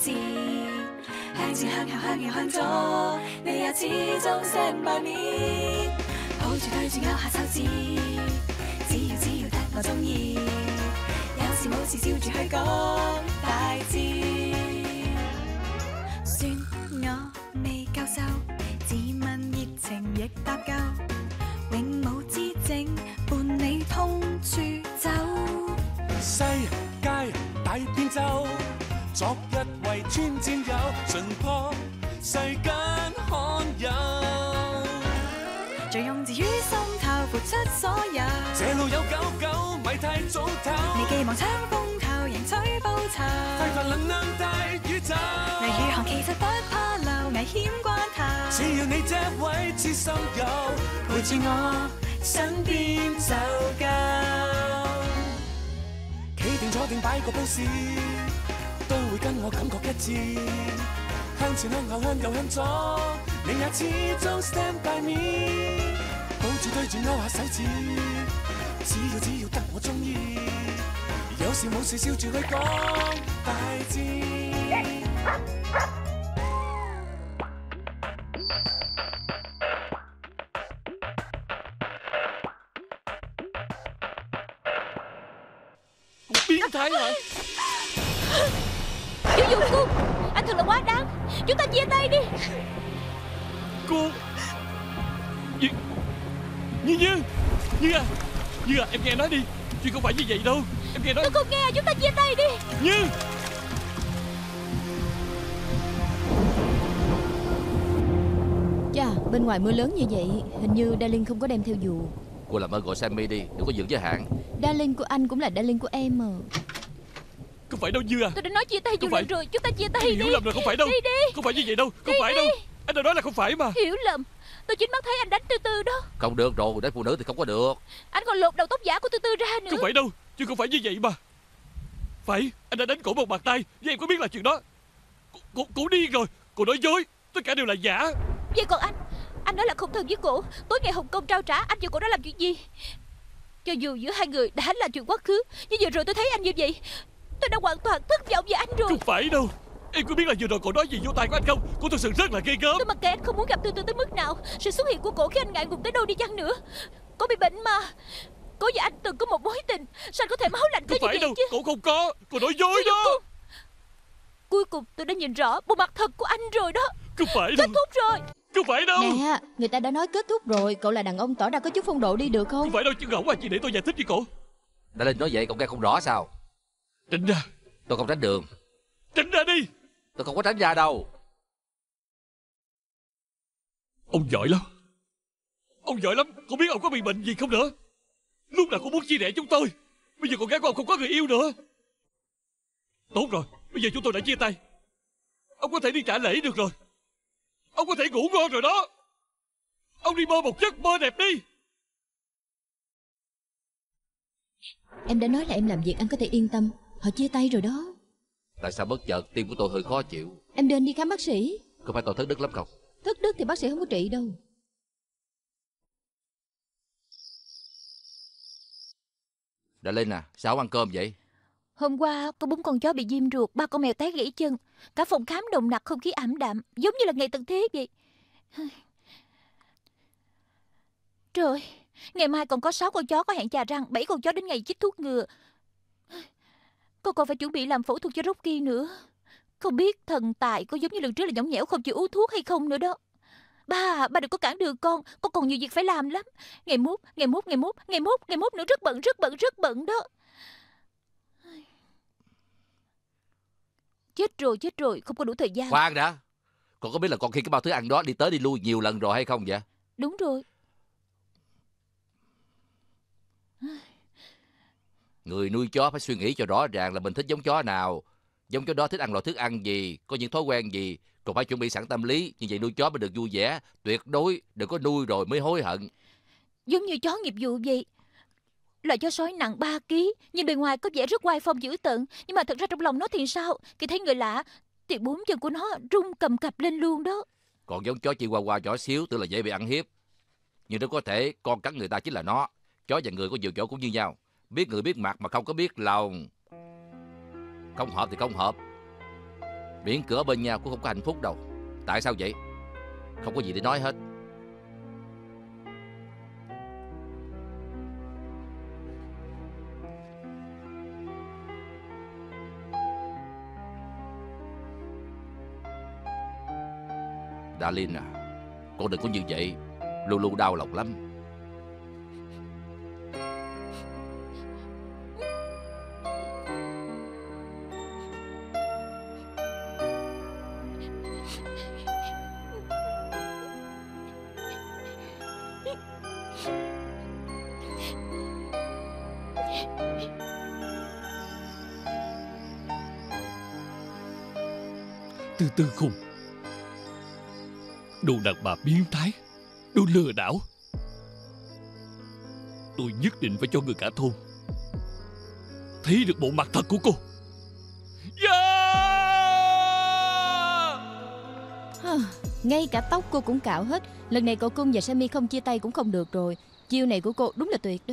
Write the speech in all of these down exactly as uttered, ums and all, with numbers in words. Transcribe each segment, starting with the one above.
志，向前向後向右向左，你也始終 stand by me， 抱住對住咬下手指，只要只要得我鍾意，有事冇事笑住去講大致，算我未夠瘦，自問熱情亦搭夠，永無之症伴你通處走。 世界大變奏，昨日為村戰友，純破世間罕有。 最用自於心頭付出所有， 這路有九九，咪太早唞。 你寄望槍風頭迎取報酬， 揮發能量大宇宙。 雷與寒其實不怕流，危險關頭， 只要你這位知心友陪住我身邊就夠。企定坐定擺個 pose，都會跟我感覺一致。向前向後向右向左，你也始終 stand by me。抱住對住勾下手指，只要只要得我鍾意，有事冇事笑住去講大致。Biến thái hả? Chú Dụ Cung, anh thật là quá đáng. Chúng ta chia tay đi. Cô Như Như Như Như à Như à em nghe nói đi. Chuyện không phải như vậy đâu. Em nghe nói. Tôi không nghe, chúng ta chia tay đi. Như Chà, bên ngoài mưa lớn như vậy, hình như Darling không có đem theo dù. Cô làm ơn gọi Sammy đi, đừng có giữ giới hạn. Darling của anh cũng là Darling của em mà. Không phải đâu Như à. Tôi đã nói chia tay nhiều lần rồi, chúng ta chia tay Tôi đi. hiểu lầm rồi, không phải đâu. Đi đi. Không phải như vậy đâu, không Đi phải đi. đâu. Anh đã nói là không phải mà. Hiểu lầm. Tôi chính mắt thấy anh đánh Tư Tư đó. Không được rồi, đánh phụ nữ thì không có được. Anh còn lột đầu tóc giả của Tư Tư ra nữa. Không phải đâu, chứ không phải như vậy mà. Phải, anh đã đánh cổ một bàn tay. Với em có biết là chuyện đó. Cô, cô, cô điên rồi, cô nói dối. Tất cả đều là giả. Vậy còn anh, anh nói là không thân với cổ. Tối ngày Hồng Kông trao trả, anh và cổ đã làm chuyện gì? Cho dù giữa hai người đã là chuyện quá khứ, nhưng vừa rồi tôi thấy anh như vậy, tôi đã hoàn toàn thất vọng về anh rồi. Không phải đâu. Em có biết là vừa rồi cổ nói gì vô tai của anh không? Cô thực sự rất là ghê gớm. Tôi mặc kệ anh không muốn gặp Tư Tư tới mức nào. Sự xuất hiện của cổ khi anh ngại ngùng tới đâu đi chăng nữa. Cổ bị bệnh mà. Cổ và anh từng có một mối tình. Sao anh có thể máu lạnh tới như vậy đâu chứ? Cổ không có. Cô nói dối đó. Cuối cùng, cuối cùng tôi đã nhìn rõ bộ mặt thật của anh rồi đó. Không phải đâu. Kết thúc rồi. Không phải đâu. Nè, người ta đã nói kết thúc rồi. Cậu là đàn ông tỏ ra có chút phong độ đi được không? Không phải đâu chứ ngẫu à, chị để tôi giải thích với cổ. Đã lên nói vậy cậu nghe không rõ sao? Tránh ra. Tôi không tránh đường. Tránh ra đi. Tôi không có tránh ra đâu. Ông giỏi lắm. Ông giỏi lắm. Không biết ông có bị bệnh gì không nữa. Lúc nào cũng muốn chia rẽ chúng tôi. Bây giờ con gái của ông không có người yêu nữa. Tốt rồi, bây giờ chúng tôi đã chia tay. Ông có thể đi trả lễ được rồi. Ông có thể ngủ ngon rồi đó. Ông đi mơ một giấc mơ đẹp đi. Em đã nói là em làm việc anh có thể yên tâm. Họ chia tay rồi đó. Tại sao bất chợt tim của tôi hơi khó chịu? Em nên đi khám bác sĩ. Có phải tôi thất đức lắm không? Thất đức thì bác sĩ không có trị đâu. Đã lên à, sao không ăn cơm vậy? Hôm qua có bốn con chó bị viêm ruột, ba con mèo té gãy chân. Cả phòng khám nồng nặc, không khí ảm đạm, giống như là ngày tận thế vậy. Trời, ngày mai còn có sáu con chó có hẹn chà răng, bảy con chó đến ngày chích thuốc ngừa. Con còn phải chuẩn bị làm phẫu thuật cho Rocky nữa. Không biết thần tài có giống như lần trước là nhõng nhẽo không chịu uống thuốc hay không nữa đó. Ba, ba đừng có cản đường con, con còn nhiều việc phải làm lắm. Ngày mốt, ngày mốt, ngày mốt, ngày mốt, ngày mốt nữa rất bận, rất bận, rất bận đó. Chết rồi, chết rồi, không có đủ thời gian. Khoan đã. Con có biết là con khi cái bao thức ăn đó đi tới đi lui nhiều lần rồi hay không vậy? Đúng rồi. Người nuôi chó phải suy nghĩ cho rõ ràng là mình thích giống chó nào, giống chó đó thích ăn loại thức ăn gì, có những thói quen gì. Còn phải chuẩn bị sẵn tâm lý, như vậy nuôi chó mới được vui vẻ. Tuyệt đối đừng có nuôi rồi mới hối hận. Giống như chó nghiệp vụ vậy. Loại chó sói nặng ba ký, nhìn bề ngoài có vẻ rất oai phong dữ tợn, nhưng mà thật ra trong lòng nó thì sao? Khi thấy người lạ thì bốn chân của nó rung cầm cập lên luôn đó. Còn giống chó Chihuahua nhỏ xíu tức là dễ bị ăn hiếp. Nhưng nó có thể con cắn người ta chính là nó. Chó và người có nhiều chỗ cũng như nhau. Biết người biết mặt mà không có biết lòng. Không hợp thì không hợp. Miễn cửa bên nhau cũng không có hạnh phúc đâu. Tại sao vậy? Không có gì để nói hết. Darling à, con đừng có như vậy. Lulu đau lòng lắm. Từ từ khùng, đồ đàn bà biến thái, đồ lừa đảo. Tôi nhất định phải cho người cả thôn thấy được bộ mặt thật của cô. Hơ, ngay cả tóc cô cũng cạo hết. Lần này cậu Cung và Sammy không chia tay cũng không được rồi. Chiêu này của cô đúng là tuyệt đó.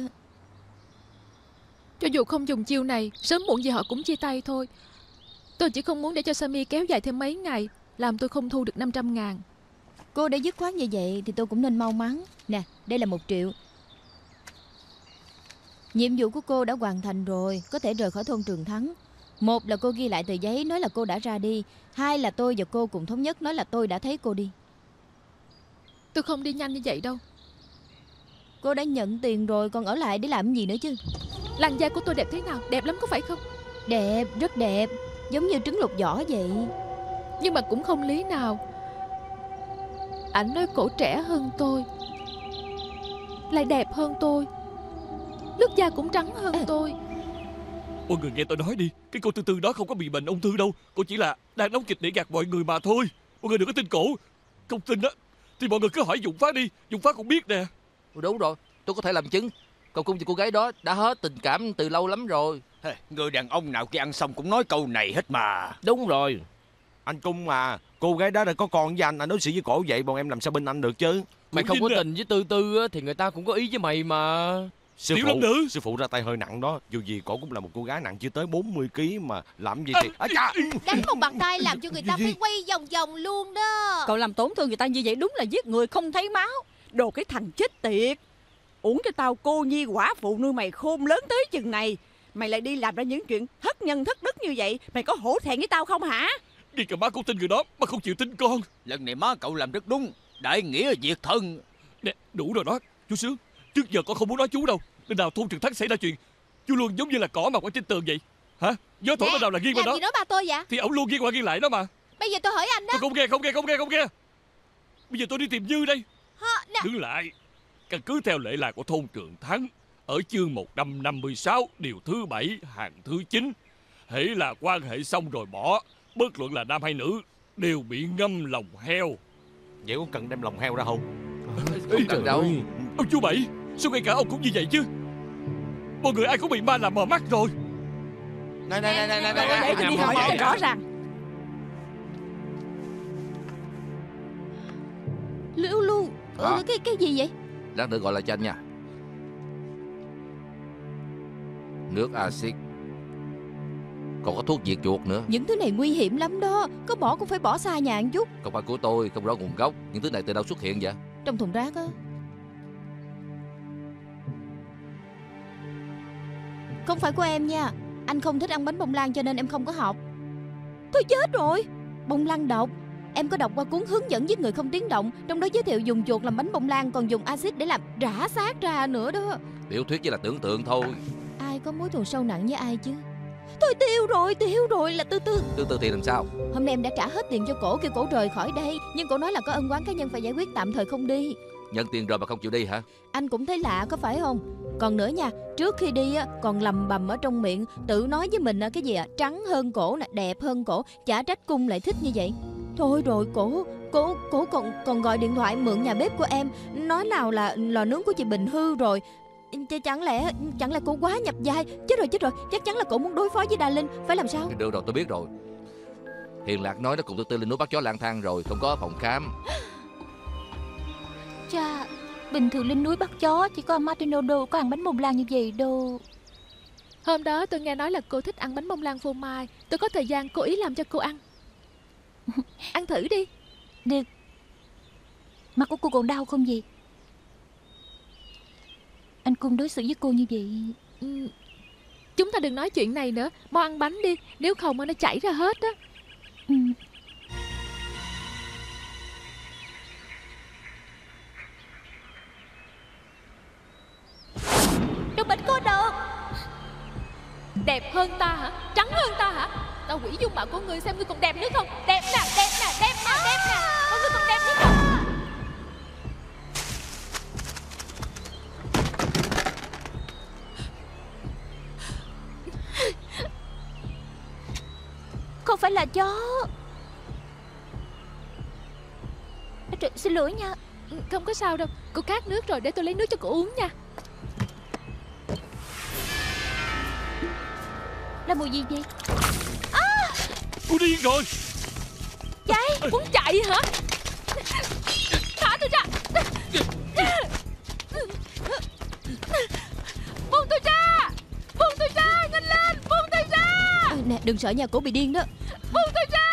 Cho dù không dùng chiêu này, sớm muộn gì họ cũng chia tay thôi. Tôi chỉ không muốn để cho Sammy kéo dài thêm mấy ngày, làm tôi không thu được năm trăm ngàn. Cô đã dứt khoát như vậy thì tôi cũng nên mau mắn. Nè, đây là một triệu. Nhiệm vụ của cô đã hoàn thành rồi, có thể rời khỏi thôn Trường Thắng. Một là cô ghi lại tờ giấy nói là cô đã ra đi. Hai là tôi và cô cùng thống nhất nói là tôi đã thấy cô đi. Tôi không đi nhanh như vậy đâu. Cô đã nhận tiền rồi, còn ở lại để làm gì nữa chứ? Làn da của tôi đẹp thế nào? Đẹp lắm có phải không? Đẹp, rất đẹp. Giống như trứng lục vỏ vậy. Nhưng mà cũng không lý nào. Ảnh nói cổ trẻ hơn tôi, lại đẹp hơn tôi, nước da cũng trắng hơn à. tôi. Mọi người nghe tôi nói đi, cái cô Tư Tư đó không có bị bệnh ung thư đâu. Cô chỉ là đang đóng kịch để gạt mọi người mà thôi. Mọi người đừng có tin cổ. Không tin á thì mọi người cứ hỏi Dụng Phát đi, Dụng Phát cũng biết nè. Đúng rồi, tôi có thể làm chứng. Cậu Cung và cô gái đó đã hết tình cảm từ lâu lắm rồi. Hey, người đàn ông nào khi ăn xong cũng nói câu này hết mà. Đúng rồi. Anh Cung mà, cô gái đó đã có con với anh, anh đối xử với cổ vậy, bọn em làm sao bên anh được chứ? Mày không có tình với Tư Tư thì người ta cũng có ý với mày mà. Sư phụ, sư phụ ra tay hơi nặng đó. Dù gì cổ cũng là một cô gái nặng chưa tới bốn mươi ký mà làm gì thì à, chà. Đánh một bàn tay làm cho người ta phải quay vòng vòng luôn đó. Cậu làm tổn thương người ta như vậy đúng là giết người không thấy máu. Đồ cái thằng chết tiệt. Uổng cho tao cô nhi quả phụ nuôi mày khôn lớn tới chừng này, mày lại đi làm ra những chuyện thất nhân thất đức như vậy. Mày có hổ thẹn với tao không hả? Ngay cả má cũng tin người đó mà không chịu tin con. Lần này má cậu làm rất đúng. Đại nghĩa diệt thân. Nè, đủ rồi đó chú Sướng. Trước giờ con không muốn nói chú đâu. Nên nào thôn Trường Thắng xảy ra chuyện, chú luôn giống như là cỏ mọc ở trên tường vậy. Hả? Gió thổi bên nào là nghiêng bên đó. Làm gì nói ba tôi vậy? Thì ổng luôn nghiêng qua nghiêng lại đó mà. Bây giờ tôi hỏi anh đó. Tôi không nghe, không nghe, không nghe, không nghe. Bây giờ tôi đi tìm Như đây. Ha, nè. Đứng lại. Căn cứ theo lệ lạc của thôn Trường Thắng, ở chương một trăm năm mươi sáu điều thứ bảy hàng thứ chín, hễ là quan hệ xong rồi bỏ, bất luận là nam hay nữ, đều bị ngâm lòng heo. Vậy có cần đem lòng heo ra không? Không cần đâu. Ông chú Bảy, sao ngay cả ông cũng như vậy chứ? Mọi người ai cũng bị ma làm mờ mắt rồi. Này này này này này, để tôi đi hỏi cho rõ ràng. Lưu Lưu, ừ, cái cái gì vậy? Lát nữa gọi lại cho anh nha. Nước axit, còn có thuốc diệt chuột nữa. Những thứ này nguy hiểm lắm đó. Có bỏ cũng phải bỏ xa nhà một chút. Không phải của tôi, không rõ nguồn gốc. Những thứ này từ đâu xuất hiện vậy? Trong thùng rác á. Không phải của em nha. Anh không thích ăn bánh bông lan cho nên em không có học. Thôi chết rồi. Bông lan độc. Em có đọc qua cuốn hướng dẫn giết người không tiếng động, trong đó giới thiệu dùng chuột làm bánh bông lan, còn dùng axit để làm rã xác ra nữa đó. Tiểu thuyết chỉ là tưởng tượng thôi. Ai có mối thù sâu nặng với ai chứ. Thôi tiêu rồi, tiêu rồi là Tư Tư. Tư Tư thì làm sao? Hôm nay em đã trả hết tiền cho cổ, kêu cổ rời khỏi đây, nhưng cổ nói là có ân oán cá nhân phải giải quyết, tạm thời không đi. Nhận tiền rồi mà không chịu đi hả? Anh cũng thấy lạ có phải không? Còn nữa nha, trước khi đi á còn lầm bầm ở trong miệng, tự nói với mình cái gì à, trắng hơn cổ nè, đẹp hơn cổ, chả trách Cung lại thích như vậy. Thôi rồi cổ, cổ, cổ còn còn gọi điện thoại mượn nhà bếp của em, nói nào là lò nướng của chị Bình hư rồi. Ch chẳng lẽ chẳng lẽ cổ quá nhập vai? Chết rồi chết rồi, chắc chắn là cổ muốn đối phó với Đa Linh, phải làm sao? Được rồi, tôi biết rồi. Hiền Lạc nói nó cùng Tư Tư lên núi bắt chó lang thang rồi, không có phòng khám. Cha, bình thường lên núi bắt chó chỉ có Martino đâu có ăn bánh bông lan như vậy đâu. Hôm đó tôi nghe nói là cô thích ăn bánh bông lan phô mai, tôi có thời gian cố ý làm cho cô ăn. Ăn thử đi. Được. Mặt của cô còn đau không vậy? Anh Cung đối xử với cô như vậy. Ừ. Chúng ta đừng nói chuyện này nữa. Mau ăn bánh đi. Nếu không nó chảy ra hết á. Ừ. Đừng bệnh cô độc. Đẹp hơn ta hả? Trắng hơn ta hả? Tao quỷ dung mạo của ngươi xem ngươi còn đẹp nữa không? Đẹp nè, đẹp nè, đẹp nè, đẹp nè. Con ngươi còn đẹp nữa không? Không phải là chó. Trời, xin lỗi nha. Không có sao đâu. Cô khát nước rồi, để tôi lấy nước cho cô uống nha. Là mùi gì vậy? À! Cô điên rồi. Chạy. Muốn chạy hả? Thả tôi ra. Buông tôi ra. Buông tôi ra. Nhanh lên. Buông tôi ra. À, nè đừng sợ nha, cổ bị điên đó. Buông tôi ra.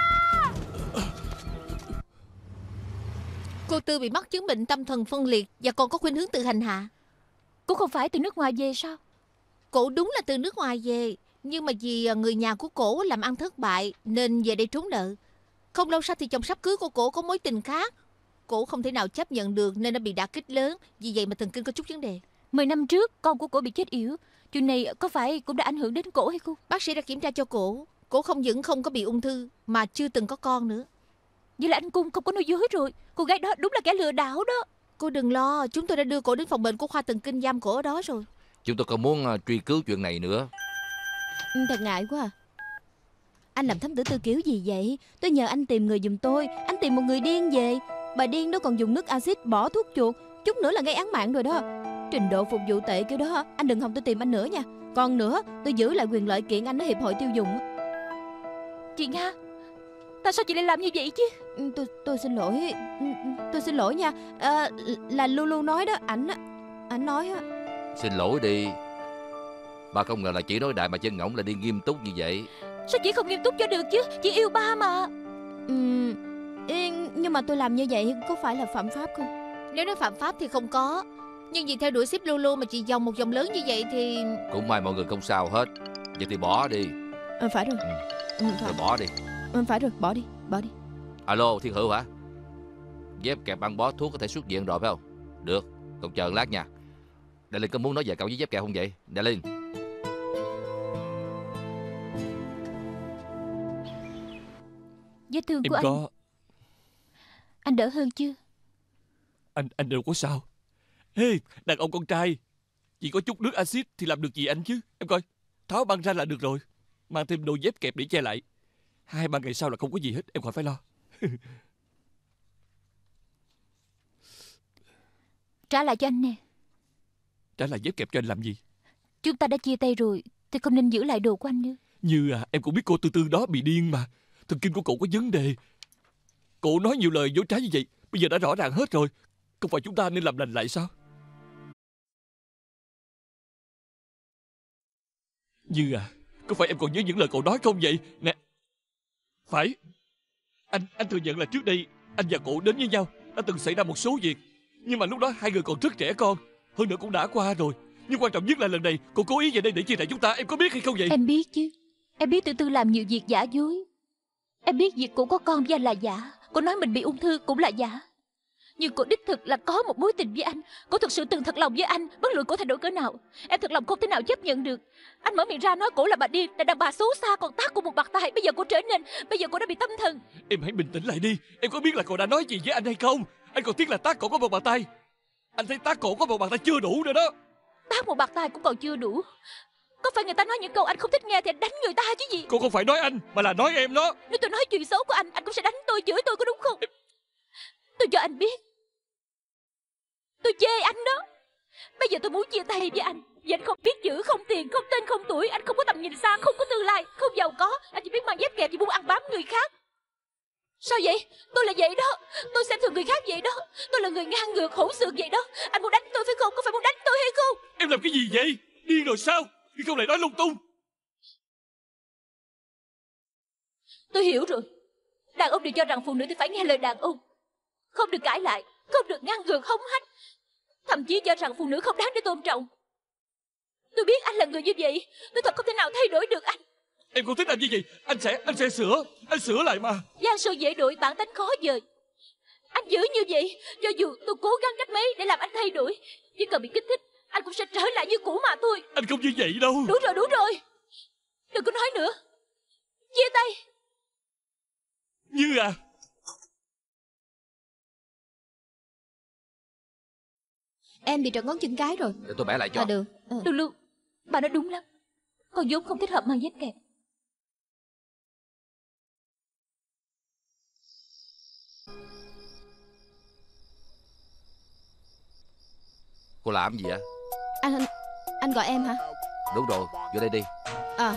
Cô Tư bị mắc chứng bệnh tâm thần phân liệt và còn có khuynh hướng tự hành hạ. Cô không phải từ nước ngoài về sao? Cổ đúng là từ nước ngoài về, nhưng mà vì người nhà của cổ làm ăn thất bại nên về đây trốn nợ. Không lâu sau thì chồng sắp cưới của cổ có mối tình khác. Cổ không thể nào chấp nhận được nên nó bị đả kích lớn. Vì vậy mà thần kinh có chút vấn đề. Mười năm trước con của cổ bị chết yểu. Chuyện này có phải cũng đã ảnh hưởng đến cổ hay không? Bác sĩ đã kiểm tra cho cổ. Cổ không những không có bị ung thư mà chưa từng có con nữa. Vậy là anh Cung không có nói dối rồi. Cô gái đó đúng là kẻ lừa đảo đó. Cô đừng lo, chúng tôi đã đưa cổ đến phòng bệnh của khoa thần kinh giam cổ ở đó rồi. Chúng tôi còn muốn uh, truy cứu chuyện này nữa. Ừ, thật ngại quá à. Anh làm thám tử tư kiểu gì vậy? Tôi nhờ anh tìm người giùm tôi. Anh tìm một người điên về. Bà điên đó còn dùng nước axit bỏ thuốc chuột, chút nữa là gây án mạng rồi đó. Trình độ phục vụ tệ kiểu đó anh đừng hòng tôi tìm anh nữa nha. Còn nữa, tôi giữ lại quyền lợi kiện anh ở hiệp hội tiêu dùng. Chị Nga, tại sao chị lại làm như vậy chứ? Tôi tôi xin lỗi. Tôi xin lỗi nha. À, là Lulu nói đó. Ảnh Ảnh nói á. Xin lỗi đi. Ba không ngờ là chỉ nói đại mà chân ngỗng là đi nghiêm túc như vậy. Sao chị không nghiêm túc cho được chứ? Chị yêu ba mà. Ừ, nhưng mà tôi làm như vậy có phải là phạm pháp không? Nếu nói phạm pháp thì không có. Nhưng vì theo đuổi ship Lulu mà chị dòng một dòng lớn như vậy thì... Cũng may mọi người không sao hết. Vậy thì bỏ đi. À, phải rồi. Ừ. Ừ, phải. Rồi bỏ đi. Ừ, phải rồi, bỏ đi, bỏ đi. Alo, Thiên Hữu hả? Dép kẹp băng bó thuốc có thể xuất viện rồi phải không? Được, còn chờ lát nha. Đại Linh có muốn nói về cậu với dép kẹp không vậy? Đại Linh. Vết thương em của anh có... Anh đỡ hơn chưa? Anh anh đâu có sao. Ê, hey, đàn ông con trai chỉ có chút nước axit thì làm được gì anh chứ? Em coi, tháo băng ra là được rồi. Mang thêm đôi dép kẹp để che lại. Hai ba ngày sau là không có gì hết, em khỏi phải lo. Trả lại cho anh nè. Trả lại dép kẹp cho anh làm gì? Chúng ta đã chia tay rồi thì không nên giữ lại đồ của anh nữa. Như à, em cũng biết cô Tư Tư đó bị điên mà. Thần kinh của cổ có vấn đề. Cổ nói nhiều lời dối trá như vậy, bây giờ đã rõ ràng hết rồi. Không phải chúng ta nên làm lành lại sao? Như à, có phải em còn nhớ những lời cậu nói không vậy? Nè, phải. Anh anh thừa nhận là trước đây anh và cổ đến với nhau đã từng xảy ra một số việc. Nhưng mà lúc đó hai người còn rất trẻ con. Hơn nữa cũng đã qua rồi. Nhưng quan trọng nhất là lần này cô cố ý về đây để chia rẽ chúng ta. Em có biết hay không vậy? Em biết chứ. Em biết Tư Tư làm nhiều việc giả dối. Em biết việc cô có con với anh là giả. Cô nói mình bị ung thư cũng là giả. Nhưng cô đích thực là có một mối tình với anh. Cô thực sự từng thật lòng với anh, bất luận cô thay đổi cỡ nào. Em thật lòng không thể nào chấp nhận được. Anh mở miệng ra nói cổ là bà điên, là đàn bà xấu xa, còn tát cô một bạt tay. Bây giờ cô trở nên, bây giờ cô đã bị tâm thần. Em hãy bình tĩnh lại đi. Em có biết là cậu đã nói gì với anh hay không? Anh còn tiếc là tát cổ có một bàn tay. Anh thấy tát cổ có một bàn tay chưa đủ nữa đó. Tát một bạt tay cũng còn chưa đủ. Có phải người ta nói những câu anh không thích nghe thì anh đánh người ta chứ gì? Cô không phải nói anh mà là nói em đó. Nếu tôi nói chuyện xấu của anh, anh cũng sẽ đánh tôi, chửi tôi, có đúng không? Em... Tôi cho anh biết, tôi chê anh đó. Bây giờ tôi muốn chia tay với anh. Vì anh không biết chữ, không tiền, không tên, không tuổi. Anh không có tầm nhìn xa, không có tương lai, không giàu có. Anh chỉ biết mang dép kẹp và buôn ăn bám người khác. Sao vậy? Tôi là vậy đó. Tôi xem thường người khác vậy đó. Tôi là người ngang ngược, hỗn xược vậy đó. Anh muốn đánh tôi phải không? Có phải muốn đánh tôi hay không? Em làm cái gì vậy? Điên rồi sao? Khi không lại nói lung tung. Tôi hiểu rồi. Đàn ông đều cho rằng phụ nữ thì phải nghe lời đàn ông, không được cãi lại, không được ngăn ngược hống hách, thậm chí cho rằng phụ nữ không đáng để tôn trọng. Tôi biết anh là người như vậy, tôi thật không thể nào thay đổi được anh. Em không thích anh như vậy. Anh sẽ anh sẽ sửa. Anh sửa lại mà. Giang sơn dễ đổi, bản tánh khó dời. Anh giữ như vậy, cho dù tôi cố gắng cách mấy để làm anh thay đổi, chỉ cần bị kích thích, anh cũng sẽ trở lại như cũ mà thôi. Anh không như vậy đâu. Đúng rồi, đúng rồi. Đừng có nói nữa. Chia tay. Như à? Em bị trật ngón chân cái rồi. Để tôi bẻ lại cho. À được. Ừ. Được luôn. Bà nói đúng lắm. Con vốn không thích hợp mang dép kẹp. Cô làm gì vậy? Anh anh, anh gọi em hả? Đúng rồi, vô đây đi. À.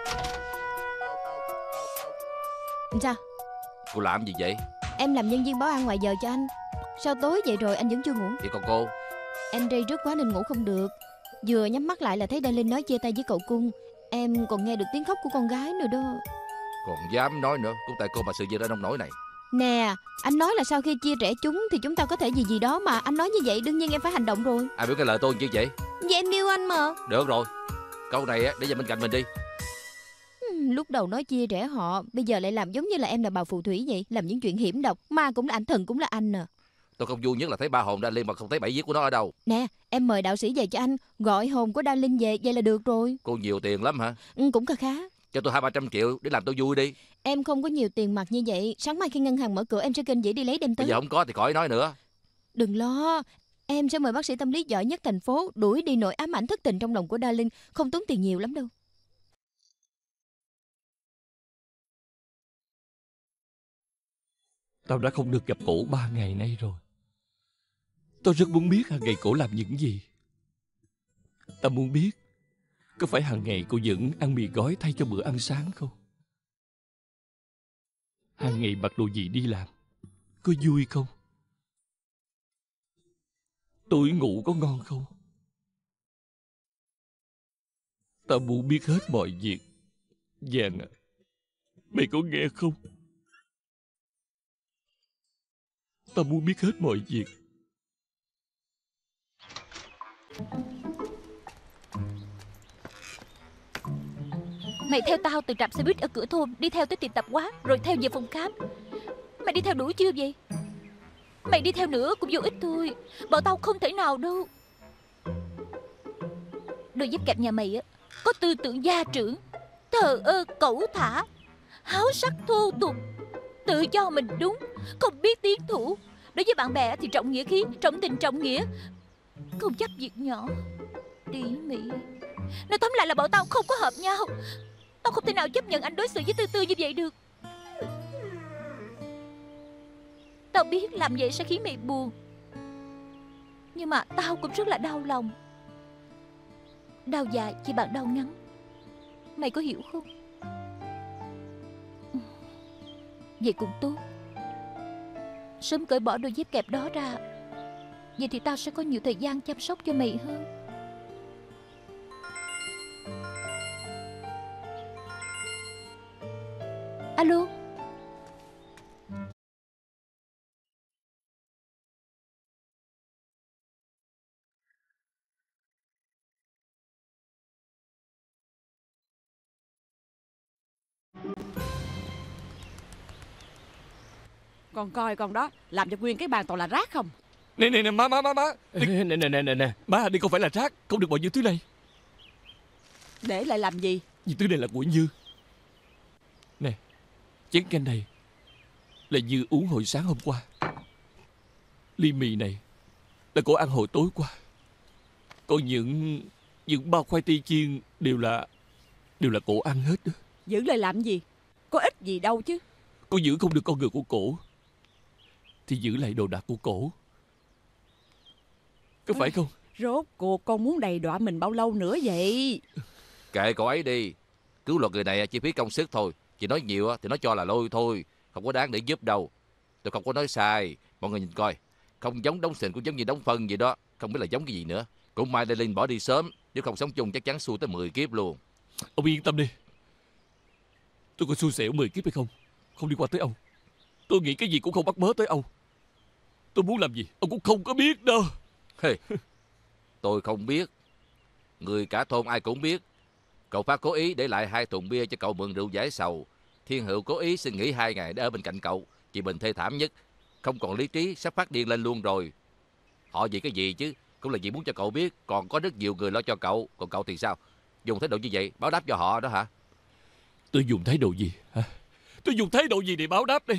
Sao? Cô làm gì vậy? Em làm nhân viên báo ăn ngoài giờ cho anh. Sao tối vậy rồi anh vẫn chưa ngủ? Vậy còn cô? Em rây rứt quá nên ngủ không được. Vừa nhắm mắt lại là thấy Đa Linh nói chia tay với cậu Cung. Em còn nghe được tiếng khóc của con gái nữa đó. Còn dám nói nữa. Cũng tại cô mà sự việc ra nông nổi này. Nè, anh nói là sau khi chia rẽ chúng thì chúng ta có thể gì gì đó mà. Anh nói như vậy đương nhiên em phải hành động rồi. Ai biết cái lời tôi như vậy? Vậy em yêu anh mà. Được rồi, câu này á để dành bên cạnh mình đi. Hmm, lúc đầu nói chia rẽ họ, bây giờ lại làm giống như là em là bà phù thủy vậy. Làm những chuyện hiểm độc. Ma cũng là anh, thần cũng là anh nè. Tôi không vui nhất là thấy ba hồn Đa Linh mà không thấy bảy viết của nó ở đâu. Nè, em mời đạo sĩ về cho anh. Gọi hồn của Đa Linh về, vậy là được rồi. Cô nhiều tiền lắm hả? Ừ, cũng khá khá. Cho tôi hai ba trăm triệu để làm tôi vui đi. Em không có nhiều tiền mặt như vậy. Sáng mai khi ngân hàng mở cửa em sẽ kênh dĩ đi lấy đem tới. Bây giờ không có thì khỏi nói nữa. Đừng lo. Em sẽ mời bác sĩ tâm lý giỏi nhất thành phố đuổi đi nỗi ám ảnh thất tình trong lòng của Đa Linh. Không tốn tiền nhiều lắm đâu. Tao đã không được gặp cổ ba ngày nay rồi. Tao rất muốn biết hàng ngày cổ làm những gì. Tao muốn biết có phải hàng ngày cô vẫn ăn mì gói thay cho bữa ăn sáng không? Hàng ngày mặc đồ gì đi làm? Có vui không? Tối ngủ có ngon không? Tao muốn biết hết mọi việc. Vàng à, mày có nghe không? Tao muốn biết hết mọi việc. Mày theo tao từ trạm xe buýt ở cửa thôn, đi theo tới tiệm tạp hóa, rồi theo về phòng khám. Mày đi theo đủ chưa vậy? Mày đi theo nữa cũng vô ích thôi. Bọn tao không thể nào đâu. Đôi dép kẹp nhà mày á có tư tưởng gia trưởng, thờ ơ cẩu thả, háo sắc thô tục, tự cho mình đúng, không biết tiến thủ. Đối với bạn bè thì trọng nghĩa khí, trọng tình trọng nghĩa, không chấp việc nhỏ, tỉ mỉ. Nói tóm lại là bọn tao không có hợp nhau. Tao không thể nào chấp nhận anh đối xử với Tư Tư như vậy được. Tao biết làm vậy sẽ khiến mày buồn, nhưng mà tao cũng rất là đau lòng. Đau dài chỉ bằng đau ngắn. Mày có hiểu không? Vậy cũng tốt. Sớm cởi bỏ đôi dép kẹp đó ra, vậy thì tao sẽ có nhiều thời gian chăm sóc cho mày hơn. Alo. Con coi con đó, làm cho nguyên cái bàn toàn là rác không. Nè nè nè má má má má. Nè nè nè nè nè. Má, đây không phải là rác, không được bỏ những thứ này. Để lại làm gì? Những thứ này là của Như. Nè, chén canh này là Như uống hồi sáng hôm qua. Ly mì này là cô ăn hồi tối qua. Còn những những bao khoai tây chiên đều là đều là cổ ăn hết đó. Giữ lại làm gì? Có ích gì đâu chứ. Cô giữ không được con người của cổ thì giữ lại đồ đạc của cổ, có phải không? Rốt cuộc con muốn đầy đọa mình bao lâu nữa vậy? Kệ cậu ấy đi. Cứu luật người này chi phí công sức thôi. Chị nói nhiều thì nó cho là lôi thôi, không có đáng để giúp đâu. Tôi không có nói sai. Mọi người nhìn coi, không giống đóng xình cũng giống như đóng phân vậy đó. Không biết là giống cái gì nữa. Cũng may Lê Linh bỏ đi sớm, nếu không sống chung chắc chắn xui tới mười kiếp luôn. Ông yên tâm đi, tôi có xui xẻo mười kiếp hay không không liên quan tới ông. Tôi nghĩ cái gì cũng không bắt mớ tới ông. Tôi muốn làm gì ông cũng không có biết đâu. Hey, tôi không biết. Người cả thôn ai cũng biết. Cậu Phát cố ý để lại hai thùng bia cho cậu mượn rượu giải sầu. Thiên Hữu cố ý xin nghỉ hai ngày để ở bên cạnh cậu. Chị Bình thê thảm nhất, không còn lý trí, sắp phát điên lên luôn rồi. Họ vì cái gì chứ? Cũng là vì muốn cho cậu biết còn có rất nhiều người lo cho cậu. Còn cậu thì sao? Dùng thái độ như vậy báo đáp cho họ đó hả? Tôi dùng thái độ gì hả? Tôi dùng thái độ gì để báo đáp đây?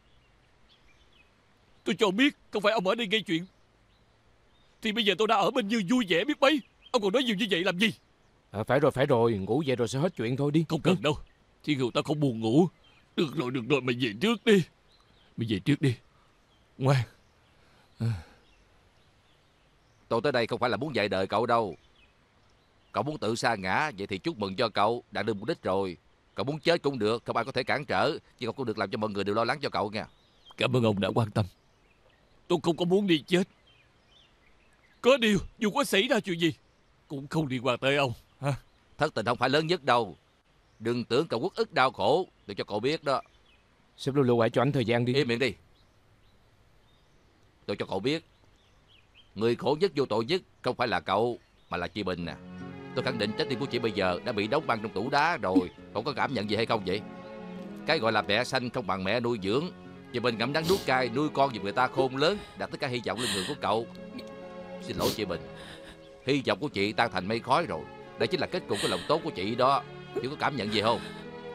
Tôi cho biết không phải ông ở đây gây chuyện, thì bây giờ tôi đã ở bên Như vui vẻ biết mấy. Ông còn nói nhiều như vậy làm gì? À, phải rồi, phải rồi, ngủ vậy rồi sẽ hết chuyện thôi đi. Không cần đâu. Thiên Hữu, tao không buồn ngủ. Được rồi, được rồi, mày về trước đi. Mày về trước đi. Ngoan. À. Tôi tới đây không phải là muốn dạy đời cậu đâu. Cậu muốn tự sa ngã, vậy thì chúc mừng cho cậu, đạt được mục đích rồi. Cậu muốn chết cũng được, không ai có thể cản trở. Nhưng không có được làm cho mọi người đều lo lắng cho cậu nha. Cảm ơn ông đã quan tâm. Tôi không có muốn đi chết. Có điều, dù có xảy ra chuyện gì cũng không liên quan tới ông hả? Thất tình không phải lớn nhất đâu. Đừng tưởng cậu uất ức đau khổ. Tôi cho cậu biết đó. Sếp Lulu hãy cho anh thời gian đi. Im miệng đi. Tôi cho cậu biết, người khổ nhất vô tội nhất không phải là cậu, mà là chị Bình nè. Tôi khẳng định trái tim của chị bây giờ đã bị đóng băng trong tủ đá rồi. Cậu có cảm nhận gì hay không vậy? Cái gọi là mẹ sanh không bằng mẹ nuôi dưỡng. Chị Bình ngậm đắng nuốt cay nuôi con vì người ta khôn lớn, đặt tất cả hy vọng lên người của cậu. Xin lỗi chị Bình, hy vọng của chị tan thành mây khói rồi. Đây chính là kết cục của lòng tốt của chị đó. Chị có cảm nhận gì không?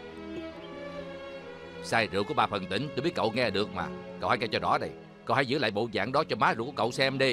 Say rượu của ba phần tỉnh, tôi biết cậu nghe được mà. Cậu hãy nghe cho rõ đây. Cậu hãy giữ lại bộ dạng đó cho má rượu của cậu xem đi.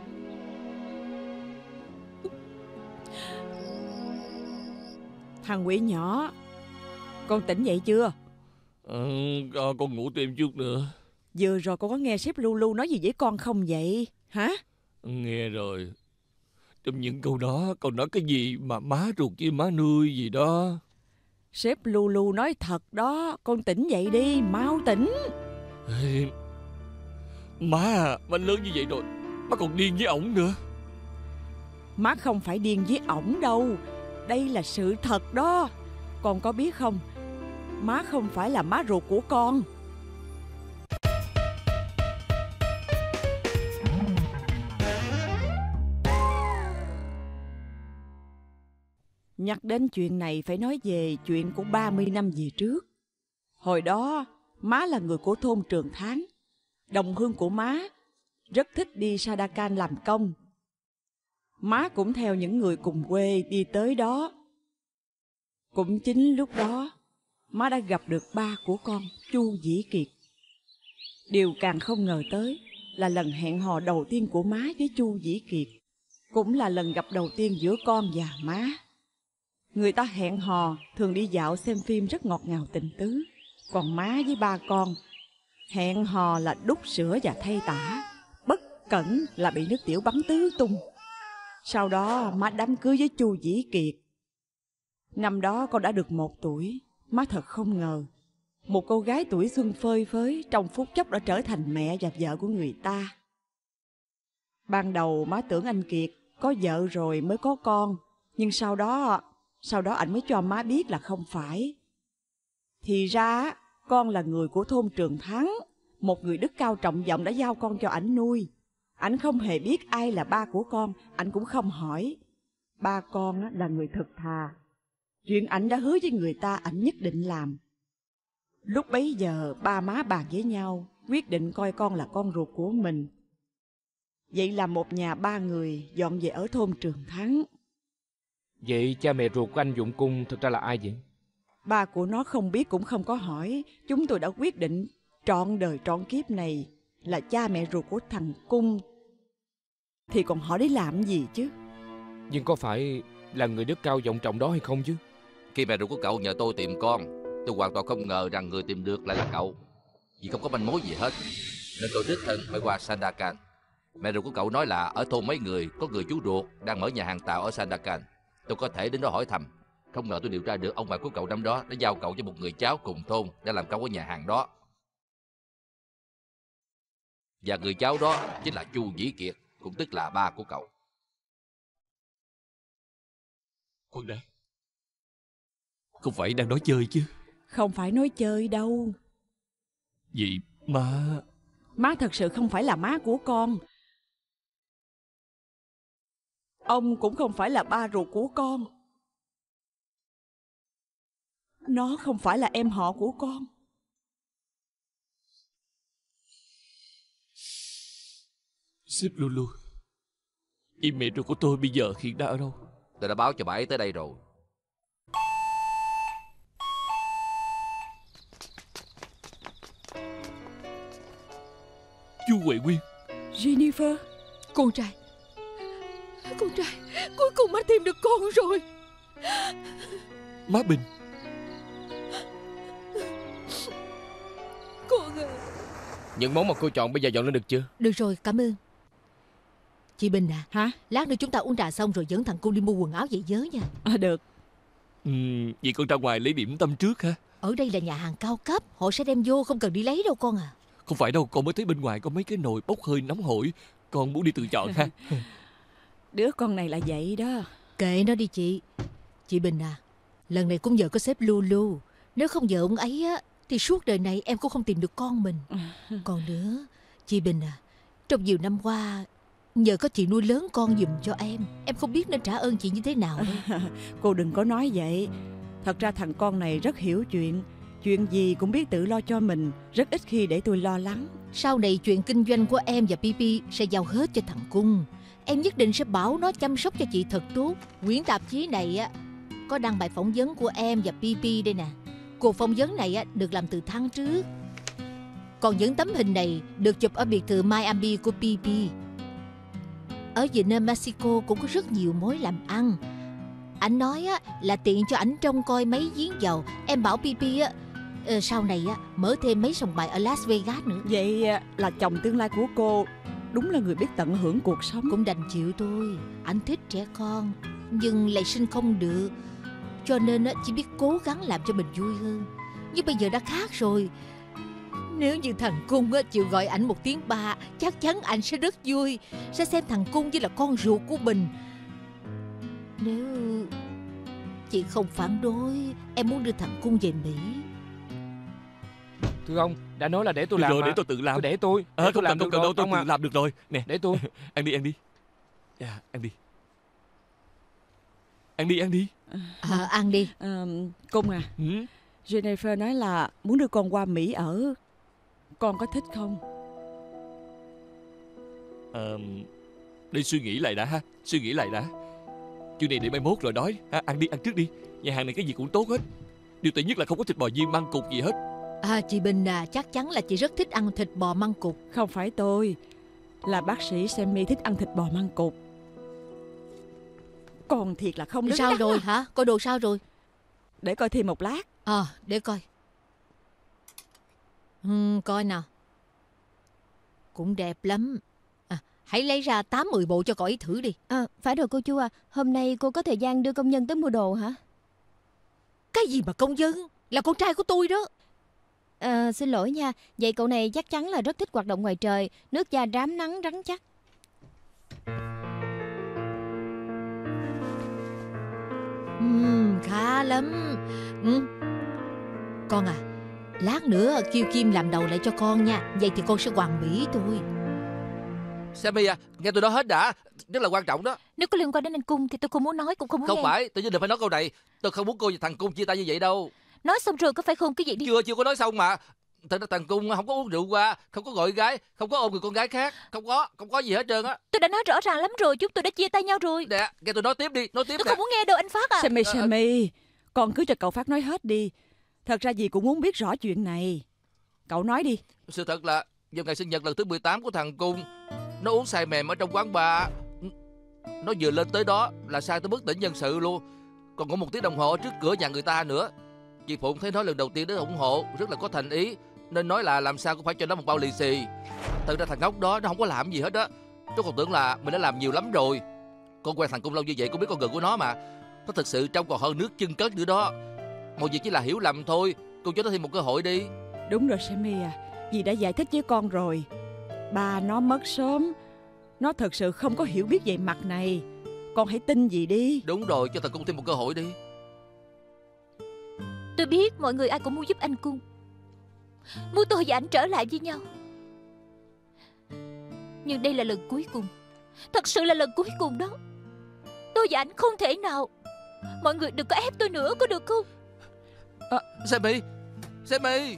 Thằng quỷ nhỏ, con tỉnh dậy chưa? À, con ngủ thêm chút nữa. Vừa rồi con có nghe sếp Lulu nói gì với con không vậy? Hả? Nghe rồi. Trong những câu đó con nói cái gì mà má ruột với má nuôi gì đó. Sếp Lulu nói thật đó. Con tỉnh dậy đi, mau tỉnh. Ê, má à, má lớn như vậy rồi má còn điên với ổng nữa. Má không phải điên với ổng đâu. Đây là sự thật đó. Con có biết không, má không phải là má ruột của con. Nhắc đến chuyện này phải nói về chuyện của ba mươi năm về trước. Hồi đó, má là người của thôn Trường Thắng. Đồng hương của má rất thích đi Sadakan làm công. Má cũng theo những người cùng quê đi tới đó. Cũng chính lúc đó, má đã gặp được ba của con, Chu Vĩ Kiệt. Điều càng không ngờ tới là lần hẹn hò đầu tiên của má với Chu Vĩ Kiệt, cũng là lần gặp đầu tiên giữa con và má. Người ta hẹn hò thường đi dạo xem phim rất ngọt ngào tình tứ. Còn má với ba con hẹn hò là đút sữa và thay tả, bất cẩn là bị nước tiểu bắn tứ tung. Sau đó má đám cưới với Chu Vĩ Kiệt. Năm đó con đã được một tuổi. Má thật không ngờ một cô gái tuổi xuân phơi phới trong phút chốc đã trở thành mẹ và vợ của người ta. Ban đầu má tưởng anh Kiệt có vợ rồi mới có con, nhưng sau đó Sau đó anh mới cho má biết là không phải. Thì ra con là người của thôn Trường Thắng. Một người đức cao trọng vọng đã giao con cho ảnh nuôi. Ảnh không hề biết ai là ba của con, ảnh cũng không hỏi. Ba con là người thật thà. Chuyện ảnh đã hứa với người ta ảnh nhất định làm. Lúc bấy giờ ba má bàn với nhau, quyết định coi con là con ruột của mình. Vậy là một nhà ba người dọn về ở thôn Trường Thắng. Vậy cha mẹ ruột của anh Dụng Cung thực ra là ai vậy? Ba của nó không biết cũng không có hỏi. Chúng tôi đã quyết định trọn đời trọn kiếp này là cha mẹ ruột của thằng Cung. Thì còn hỏi để làm gì chứ? Nhưng có phải là người đức cao vọng trọng đó hay không chứ? Khi mẹ ruột của cậu nhờ tôi tìm con, tôi hoàn toàn không ngờ rằng người tìm được lại là cậu. Vì không có manh mối gì hết, nên tôi đích thân phải qua Sandakan. Mẹ ruột của cậu nói là ở thôn mấy người có người chú ruột đang mở nhà hàng tàu ở Sandakan. Tôi có thể đến đó hỏi thăm. Không ngờ tôi điều tra được ông bà của cậu năm đó đã giao cậu cho một người cháu cùng thôn đang làm công ở nhà hàng đó. Và người cháu đó chính là Chu Vĩ Kiệt, cũng tức là ba của cậu. Con đã không phải đang nói chơi chứ? Không phải nói chơi đâu. Vậy Má. Má thật sự không phải là má của con. Ông cũng không phải là ba ruột của con. Nó không phải là em họ của con. Sếp Lulu, Vậy mẹ ruột của tôi bây giờ hiện đang ở đâu? Tôi đã báo cho bà ấy tới đây rồi. Chu Huệ Nguyên. Jennifer. Con trai. Con trai, cuối cùng má tìm được con rồi. Má Bình. Con à. Những món mà cô chọn bây giờ dọn lên được chưa? Được rồi, cảm ơn. Chị Bình à. Hả? Lát nữa chúng ta uống trà xong rồi dẫn thằng cu đi mua quần áo vậy nhớ nha. À, được. Ừ, vậy con ra ngoài lấy điểm tâm trước ha. Ở đây là nhà hàng cao cấp, họ sẽ đem vô, không cần đi lấy đâu con à. Không phải đâu, con mới thấy bên ngoài có mấy cái nồi bốc hơi nóng hổi. Con muốn đi tự chọn ha. Đứa con này là vậy đó. Kệ nó đi chị. Chị Bình à, lần này cũng nhờ có sếp Lulu. Nếu không nhờ ông ấy á thì suốt đời này em cũng không tìm được con mình. Còn nữa, chị Bình à, trong nhiều năm qua nhờ có chị nuôi lớn con giùm cho em, em không biết nên trả ơn chị như thế nào đâu. Cô đừng có nói vậy. Thật ra thằng con này rất hiểu chuyện. Chuyện gì cũng biết tự lo cho mình. Rất ít khi để tôi lo lắng. Sau này chuyện kinh doanh của em và Pipi sẽ giao hết cho thằng Cung. Em nhất định sẽ bảo nó chăm sóc cho chị thật tốt. Quyển tạp chí này á có đăng bài phỏng vấn của em và Pipi đây nè. Cuộc phỏng vấn này á được làm từ tháng trước. Còn những tấm hình này được chụp ở biệt thự Miami của Pipi. Ở Việt Nam Mexico cũng có rất nhiều mối làm ăn. Anh nói á là tiện cho ảnh trông coi mấy giếng dầu. Em bảo Pipi á ờ, sau này á mở thêm mấy sòng bài ở Las Vegas nữa. Vậy là chồng tương lai của cô đúng là người biết tận hưởng cuộc sống. Cũng đành chịu thôi. Anh thích trẻ con nhưng lại sinh không được, cho nên á chỉ biết cố gắng làm cho mình vui hơn. Nhưng bây giờ đã khác rồi. Nếu như thằng Cung á chịu gọi ảnh một tiếng ba, chắc chắn anh sẽ rất vui. Sẽ xem thằng Cung như là con ruột của mình. Nếu chị không phản đối, em muốn đưa thằng Cung về Mỹ. Thưa ông, đã nói là để tôi Được làm rồi, mà. để tôi tự làm. Cứ để tôi. À, Để không cần, không cần đâu, tôi ông tự à. làm được rồi. Nè, Để tôi. ăn đi, ăn đi. Dạ, ăn đi. Ăn đi, ăn đi. À, ăn đi. À, Cung à, Ừ? Jennifer nói là muốn đưa con qua Mỹ ở. Con có thích không? Ờ, đi suy nghĩ lại đã ha. Suy nghĩ lại đã. Chuyện này để mai mốt rồi nói ha. Ăn đi, ăn trước đi. Nhà hàng này cái gì cũng tốt hết. Điều tệ nhất là không có thịt bò viên măng cục gì hết. À, chị Bình à, chắc chắn là chị rất thích ăn thịt bò măng cục. Không phải tôi, là bác sĩ Sammy thích ăn thịt bò măng cục. Còn thiệt là không Sao đứng rồi đắn. hả? Coi đồ sao rồi? Để coi thêm một lát. Ờ, à, để coi. Ừ, coi nào. Cũng đẹp lắm. À, hãy lấy ra tám mười bộ cho cậu ấy thử đi. À, phải rồi cô Chu à, hôm nay cô có thời gian đưa công nhân tới mua đồ hả? Cái gì mà công dân? Là con trai của tôi đó. À, xin lỗi nha, vậy cậu này chắc chắn là rất thích hoạt động ngoài trời, nước da rám nắng rắn chắc. Uhm, khá lắm. Ừ. Con à, lát nữa kêu Kim làm đầu lại cho con nha. Vậy thì con sẽ hoàn mỹ thôi. Sammy à, nghe tôi nói hết đã. Rất là quan trọng đó. Nếu có liên quan đến anh Cung thì tôi không muốn nói cũng không muốn Không nghe. phải, tự nhiên đừng phải nói câu này. Tôi không muốn cô và thằng Cung chia tay như vậy đâu. Nói xong rồi có phải không, cái gì đi. Chưa, chưa có nói xong mà. Thật ra thằng Cung không có uống rượu qua, không có gọi gái, không có ôm người con gái khác. Không có, không có gì hết trơn á. Tôi đã nói rõ ràng lắm rồi, chúng tôi đã chia tay nhau rồi. Nè, nghe tôi nói tiếp đi, nói tiếp Tôi nè. không muốn nghe đâu anh Phát à. Sammy, Ờ, Sammy, con cứ cho cậu Phát nói hết đi. Thật ra dì cũng muốn biết rõ chuyện này. Cậu nói đi. Sự thật là vào ngày sinh nhật lần thứ mười tám của thằng Cung, nó uống say mềm ở trong quán bar. Nó vừa lên tới đó là say tới bất tỉnh nhân sự luôn. Còn có một tiếng đồng hồ ở trước cửa nhà người ta nữa. Chị Phụng thấy nói lần đầu tiên đến ủng hộ, rất là có thành ý, nên nói là làm sao cũng phải cho nó một bao lì xì. Thật ra thằng ngốc đó nó không có làm gì hết á. Tôi còn tưởng là mình đã làm nhiều lắm rồi. Con quen thằng Cung lâu như vậy, cũng biết con người của nó mà. Nó thật sự trông còn hơn nước chân cất nữa đó. Mọi việc chỉ là hiểu lầm thôi. Cô cho nó thêm một cơ hội đi. Đúng rồi Sammy à, dì đã giải thích với con rồi. Ba nó mất sớm, nó thật sự không có hiểu biết về mặt này. Con hãy tin dì đi. Đúng rồi, cho thằng Cung thêm một cơ hội đi. Tôi biết mọi người ai cũng muốn giúp anh Cung. muốn tôi và anh trở lại với nhau. Nhưng đây là lần cuối cùng, thật sự là lần cuối cùng đó. Tôi và anh không thể nào. Mọi người đừng có ép tôi nữa, có được không? À, Sammy, Sammy.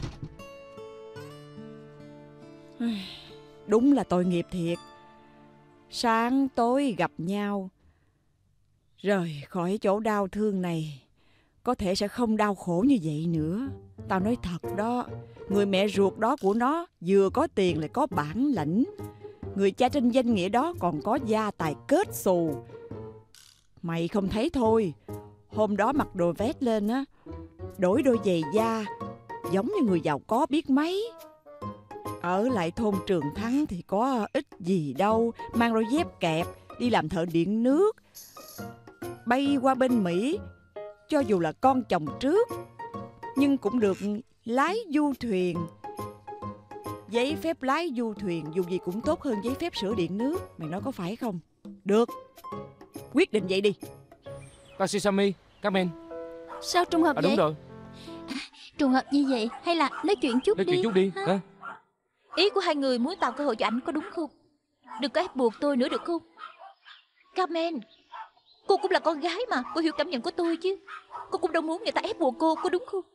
Đúng là tội nghiệp thiệt. Sáng tối gặp nhau, rời khỏi chỗ đau thương này, có thể sẽ không đau khổ như vậy nữa. Tao nói thật đó, người mẹ ruột đó của nó vừa có tiền lại có bản lãnh. Người cha trên danh nghĩa đó còn có gia tài kết xù. Mày không thấy thôi. Hôm đó mặc đồ vest lên á, đổi đôi giày da, giống như người giàu có biết mấy. Ở lại thôn Trường Thắng thì có ít gì đâu. Mang đôi dép kẹp, đi làm thợ điện nước, bay qua bên Mỹ, cho dù là con chồng trước, nhưng cũng được lái du thuyền. Giấy phép lái du thuyền dù gì cũng tốt hơn giấy phép sửa điện nước. Mày nói có phải không? Được, quyết định vậy đi. Bác sĩ Sammy, Carmen. Sao trùng hợp À vậy? đúng rồi. Trùng hợp như vậy, hay là nói chuyện chút Nói đi. chuyện chút đi. Hả? Ý của hai người muốn tạo cơ hội cho anh có đúng không? Đừng có ép buộc tôi nữa được không? Carmen, cô cũng là con gái mà, cô hiểu cảm nhận của tôi chứ. Cô cũng đâu muốn người ta ép buộc cô, có đúng không?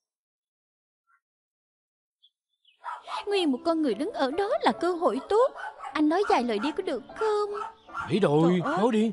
Nguyên một con người đứng ở đó là cơ hội tốt. Anh nói vài lời đi có được không? Nghĩ rồi, nói đi.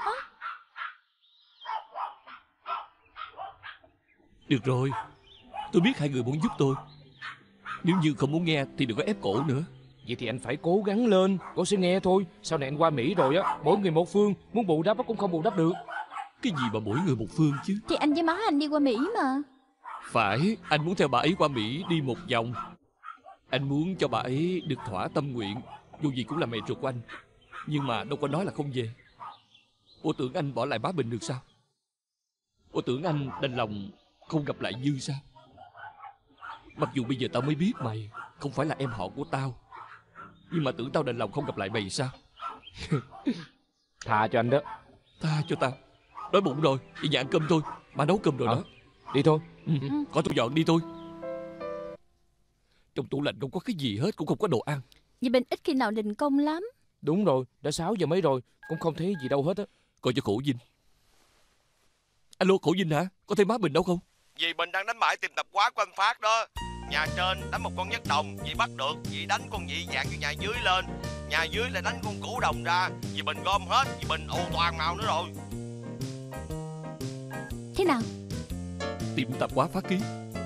Được rồi, tôi biết hai người muốn giúp tôi. Nếu như không muốn nghe thì đừng có ép cổ nữa. Vậy thì anh phải cố gắng lên, cô sẽ nghe thôi. Sau này anh qua Mỹ rồi á, mỗi người một phương, muốn bù đắp cũng không bù đắp được. Cái gì mà mỗi người một phương chứ? Thì anh với má anh đi qua Mỹ mà. Phải, anh muốn theo bà ấy qua Mỹ đi một vòng. Anh muốn cho bà ấy được thỏa tâm nguyện, dù gì cũng là mẹ ruột của anh. Nhưng mà đâu có nói là không về. Ủa tưởng anh bỏ lại má Bình được sao? Ủa tưởng anh đành lòng không gặp lại Như sao? Mặc dù bây giờ tao mới biết mày không phải là em họ của tao, nhưng mà tưởng tao đành lòng không gặp lại mày sao? Tha cho anh đó. Tha cho tao? Đói bụng rồi, đi nhà ăn cơm thôi. Má nấu cơm rồi à, đó. Đi thôi. Ừ. Ừ. Có tôi dọn đi thôi. Trong tủ lạnh không có cái gì hết, cũng không có đồ ăn. Vì Bình ít khi nào đình công lắm. Đúng rồi, đã sáu giờ mấy rồi, cũng không thấy gì đâu hết á. Coi cho Khổ Vinh. Alo, Khổ Vinh hả? Có thấy má Bình đâu không? Dì Bình đang đánh bại tìm tập quá của anh Phát đó. Nhà trên đánh một con nhất đồng, dì bắt được, dì đánh con nhị dạng cho nhà dưới lên. Nhà dưới lại đánh con củ đồng ra. Dì Bình gom hết, dì Bình ồ toàn màu nữa rồi. Thế nào? Tiệm tạp hóa Phát Ký.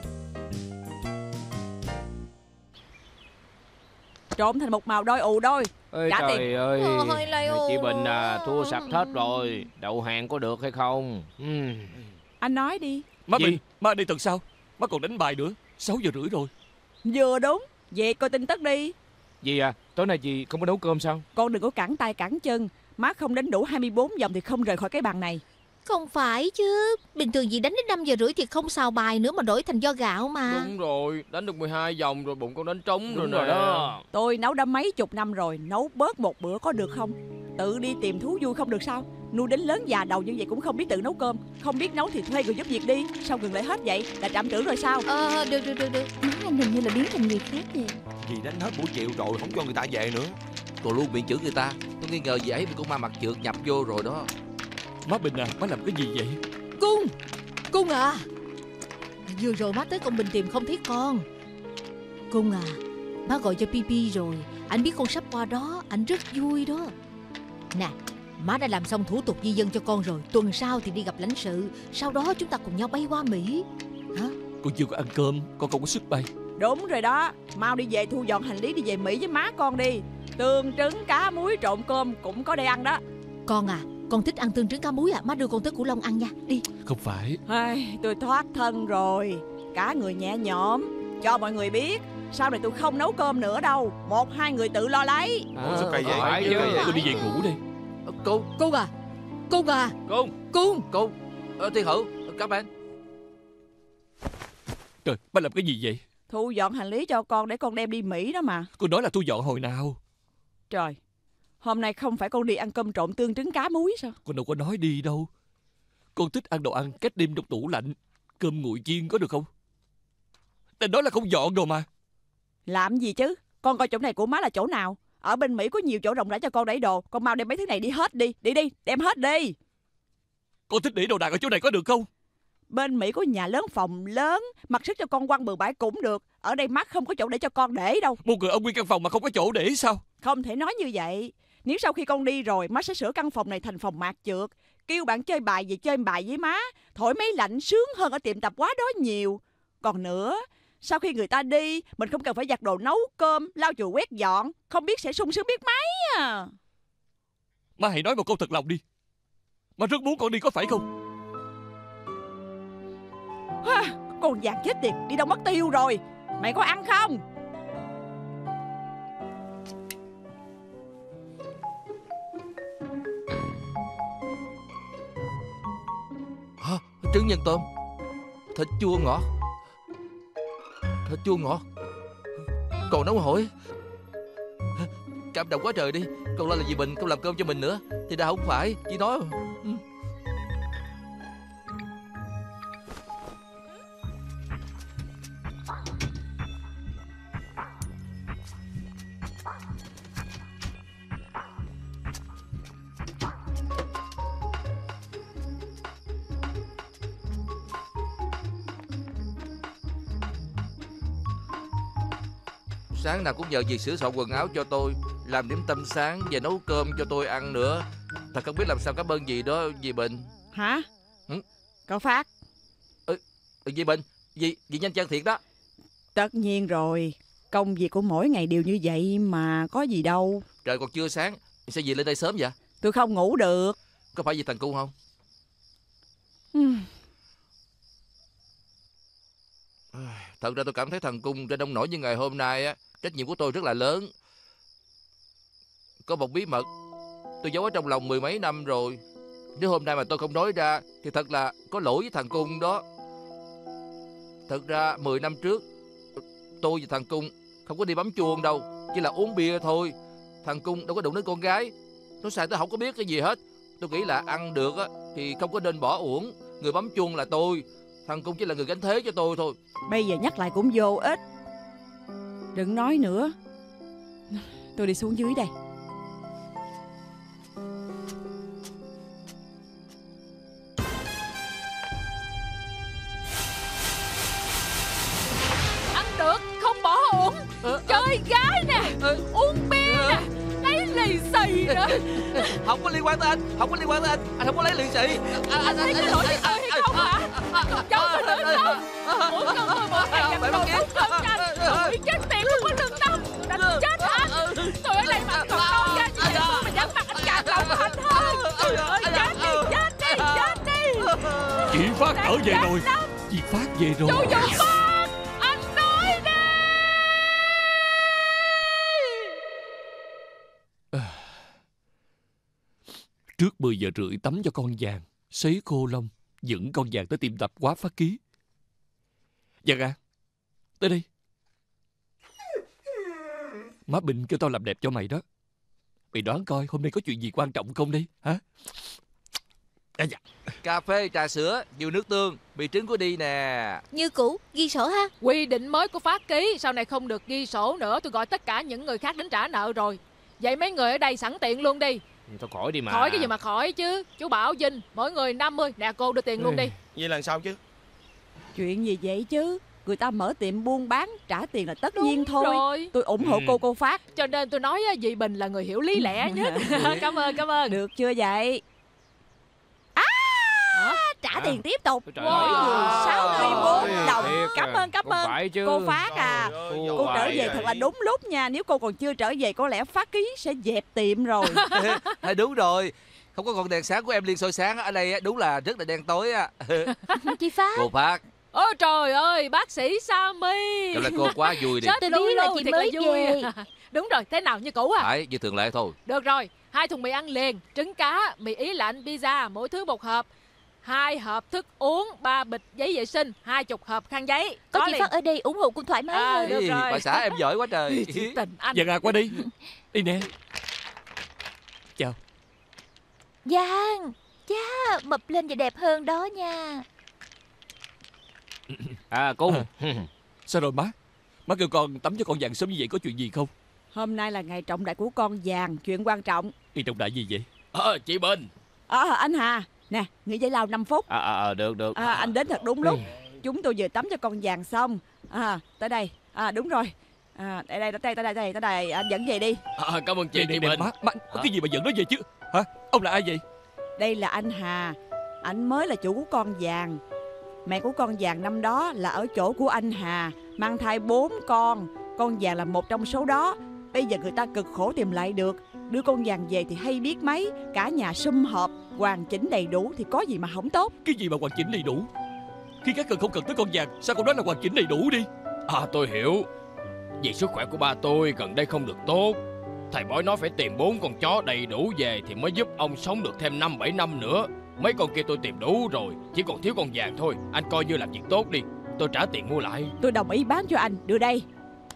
Trộn thành một màu đôi ù đôi. Ê, trả trời tiền. ơi, Ôi, lại ồ. chị Bình à, thua sạch hết rồi. Đậu hàng có được hay không? uhm. Anh nói đi. Má Gì? Bình, má đi tuần sau. Má còn đánh bài nữa. Sáu giờ rưỡi rồi. Vừa đúng. Về coi tin tức đi. Dì à, tối nay dì không có nấu cơm sao? Con đừng có cẳng tay cẳng chân. Má không đánh đủ hai mươi bốn vòng thì không rời khỏi cái bàn này. Không phải chứ. Bình thường dì đánh đến năm giờ rưỡi thì không xào bài nữa mà đổi thành do gạo mà. Đúng rồi, đánh được mười hai vòng rồi, bụng con đánh trống rồi, rồi nè. đó. Tôi nấu đã mấy chục năm rồi. Nấu bớt một bữa có được không? Tự đi tìm thú vui không được sao? Nuôi đến lớn già đầu như vậy cũng không biết tự nấu cơm. Không biết nấu thì thuê người giúp việc đi. Sao gần lại hết vậy? Là trạm trưởng rồi sao? Ờ, được, được, được, được. Má anh hình như là biến thành người khác vậy. Dì đánh hết buổi chiều rồi, không cho người ta về nữa. Còn luôn miệng chửi người ta. Tôi nghi ngờ gì ấy bị con ma mặt trượt nhập vô rồi đó. Má Bình à, má làm cái gì vậy? Cung, Cung à. Vừa rồi má tới công Bình tìm không thấy con. Cung à, má gọi cho Pipi rồi. Anh biết con sắp qua đó, anh rất vui đó. Nè, má đã làm xong thủ tục di dân cho con rồi. Tuần sau thì đi gặp lãnh sự. Sau đó chúng ta cùng nhau bay qua Mỹ. Hả? Con chưa có ăn cơm, con không có sức bay. Đúng rồi đó. Mau đi về thu dọn hành lý đi về Mỹ với má con đi. Tương trứng cá muối trộn cơm cũng có để ăn đó. Con à, con thích ăn tương trứng cá muối à? Má đưa con tới Cửu Long ăn nha. Đi. Không phải. Ai, tôi thoát thân rồi. Cả người nhẹ nhõm. Cho mọi người biết sau này tôi không nấu cơm nữa đâu. Một hai người tự lo lấy. Ủa, sao kỳ vậy? phải chứ. Tôi đi về ngủ đi. Ờ, Cô, Cung à, Cung à, cô, Cung. cô, ờ, Thiên Hữu, các bạn. Trời, má làm cái gì vậy? Thu dọn hành lý cho con để con đem đi Mỹ đó mà. Cô nói là tôi dọn hồi nào? Trời, hôm nay không phải con đi ăn cơm trộn tương trứng cá muối sao? Con đâu có nói đi đâu. Con thích ăn đồ ăn cách đêm trong tủ lạnh. Cơm nguội chiên có được không? Tên nói là không dọn đồ mà. Làm gì chứ? Con coi chỗ này của má là chỗ nào? Ở bên Mỹ có nhiều chỗ rộng rãi cho con đẩy đồ. Con mau đem mấy thứ này đi hết đi. Đi đi, đem hết đi. Con thích để đồ đạc ở chỗ này có được không? Bên Mỹ có nhà lớn, phòng lớn, mặc sức cho con quăng bừa bãi cũng được. Ở đây má không có chỗ để cho con để đâu. Một người ở nguyên căn phòng mà không có chỗ để sao? Không thể nói như vậy. Nếu sau khi con đi rồi, má sẽ sửa căn phòng này thành phòng mạc trượt. Kêu bạn chơi bài gì chơi bài với má. Thổi máy lạnh sướng hơn ở tiệm tạp hóa đó nhiều. Còn nữa, sau khi người ta đi, mình không cần phải giặt đồ nấu cơm, lau chùi quét dọn. Không biết sẽ sung sướng biết mấy à. Má hãy nói một câu thật lòng đi. Má rất muốn con đi có phải không? Ha, con vàng chết tiệt, đi đâu mất tiêu rồi. Mày có ăn không? Hả? Trứng nhân tôm, thịt chua ngọt, thịt chua ngọt, còn nấu hổi. Cảm động quá trời đi. Còn lo là gì mình không làm cơm cho mình nữa thì đã không phải chỉ nói. Sáng nào cũng nhờ việc sửa soạn quần áo cho tôi, làm điểm tâm sáng và nấu cơm cho tôi ăn nữa. Thật không biết làm sao cảm ơn dì đó, dì Bình. Hả? Ừ? Cậu Phát. Ừ, dì Bình, dì, dì nhanh chân thiệt đó. Tất nhiên rồi. Công việc của mỗi ngày đều như vậy mà có gì đâu. Trời còn chưa sáng, sao dì lên đây sớm vậy? Tôi không ngủ được. Có phải vì thằng Cung không? Ừ. Thật ra tôi cảm thấy thằng Cung trên nông nổi như ngày hôm nay á, trách nhiệm của tôi rất là lớn. Có một bí mật tôi giấu ở trong lòng mười mấy năm rồi. Nếu hôm nay mà tôi không nói ra thì thật là có lỗi với thằng Cung đó. Thật ra mười năm trước tôi và thằng Cung không có đi bấm chuông đâu, chỉ là uống bia thôi. Thằng Cung đâu có đụng đến con gái. Nó sai tôi không có biết cái gì hết. Tôi nghĩ là ăn được á thì không có nên bỏ uổng. Người bấm chuông là tôi, thằng Cung chỉ là người gánh thế cho tôi thôi. Bây giờ nhắc lại cũng vô ích. Đừng nói nữa. Tôi đi xuống dưới đây. Ăn được, không bỏ uổng. Chơi gái nè, uống bia nè, lấy lì xì nữa. Không có liên quan tới anh, không có liên quan tới anh. Anh không có lấy lì xì. Anh, anh thấy cái lỗi với tôi hay không hả? Anh còn giấu tôi nữa không? Mỗi lần tôi mỗi ngày dành đồ tốt hơn cho anh. Tôi bị chết tiệt không có lương tâm. Đánh chết anh. Tôi ở đây mà anh còn non ra như vậy mà dám mặt anh càng lòng anh hơn. Trời ơi, chết đi, chết đi, chết đi. Chị Phát trở về rồi. Chị Phát về rồi. Chú Dũng Phát, anh nói đi. Trước mười giờ rưỡi tắm cho con vàng, sấy khô lông, dẫn con vàng tới tiệm tạp hóa Phát Ký. Vàng à, tới đây. Má Bình kêu tao làm đẹp cho mày đó. Mày đoán coi hôm nay có chuyện gì quan trọng không đi, hả? À, dạ. Cà phê, trà sữa, nhiều nước tương, mì trứng của đi nè. Như cũ, ghi sổ ha. Quy định mới của Phát Ký, sau này không được ghi sổ nữa. Tôi gọi tất cả những người khác đến trả nợ rồi. Vậy mấy người ở đây sẵn tiện luôn đi. Thôi khỏi đi mà. Khỏi cái gì mà khỏi chứ. Chú Bảo, Vinh, mỗi người năm mươi. Nè cô đưa tiền luôn đi. Vậy là sao chứ? Chuyện gì vậy chứ? Người ta mở tiệm buôn bán, trả tiền là tất Đúng nhiên thôi rồi. Tôi ủng hộ Ừ. cô cô Phát. Cho nên tôi nói á, dì Bình là người hiểu lý lẽ nhất. Cảm ơn, cảm ơn. Được chưa vậy? À, trả À. tiền tiếp tục. Trời Mỗi ơi. người sáu mươi bốn Ôi, đồng. thiệt Cảm à. ơn, cảm Không ơn phải chứ. cô Phát à. Trời Cô ơi, trở vậy về thật là đúng lúc nha. Nếu cô còn chưa trở về có lẽ Phát Ký sẽ dẹp tiệm rồi. À, đúng rồi. Không có ngọn đèn sáng của em liên soi sáng ở đây á, đúng là rất là đen tối á. Chị Phát, Cô Phát, Ôi trời ơi, bác sĩ Sammy. cảm là cô quá vui đi. Chết tôi lưu biết là lưu chị thiệt là mới vui. về. Đúng rồi, thế nào như cũ à? Phải, như thường lệ thôi. Được rồi, hai thùng mì ăn liền, trứng cá, mì ý lạnh, pizza, mỗi thứ một hộp. Hai hộp thức uống, ba bịch giấy vệ sinh, hai chục hộp khăn giấy. có chị liền. Phát ở đây ủng hộ cũng thoải mái À, hơn. được Ý, rồi. bà xã em giỏi quá trời. Chị tình anh. Vàng à, qua đi. Đi nè. Chào. Giang, chá, mập lên và đẹp hơn đó nha. À Cung, Sao rồi má? Má kêu con tắm cho con vàng sớm như vậy có chuyện gì không? Hôm nay là ngày trọng đại của con vàng, chuyện quan trọng. Đi trọng đại gì vậy? Ờ, chị Bình. Ờ, anh Hà. Nè, nghỉ giải lao năm phút. À, à, à được, được. À, anh đến thật đúng lúc. Chúng tôi vừa tắm cho con vàng xong. À, tới đây. À, đúng rồi. À, đây đây, tới đây, tới đây, tới đây, tới đây. Anh dẫn về đi. À, cảm ơn chị, Nè, chị nè, Bình. má, má, cái gì mà dẫn nó về chứ? Hả? Ông là ai vậy? Đây là anh Hà. Anh mới là chủ của con vàng. Mẹ của con vàng năm đó là ở chỗ của anh Hà, mang thai bốn con. Con vàng là một trong số đó. Bây giờ người ta cực khổ tìm lại được. Đưa con vàng về thì hay biết mấy. Cả nhà sum họp, hoàn chỉnh đầy đủ thì có gì mà không tốt. Cái gì mà hoàn chỉnh đầy đủ? Khi các cần không cần tới con vàng, sao con nói là hoàn chỉnh đầy đủ đi? À, tôi hiểu. Vì sức khỏe của ba tôi gần đây không được tốt, thầy bói nói phải tìm bốn con chó đầy đủ về thì mới giúp ông sống được thêm năm bảy năm nữa. Mấy con kia tôi tìm đủ rồi, chỉ còn thiếu con vàng thôi. Anh coi như làm việc tốt đi, tôi trả tiền mua lại. Tôi đồng ý bán cho anh, đưa đây.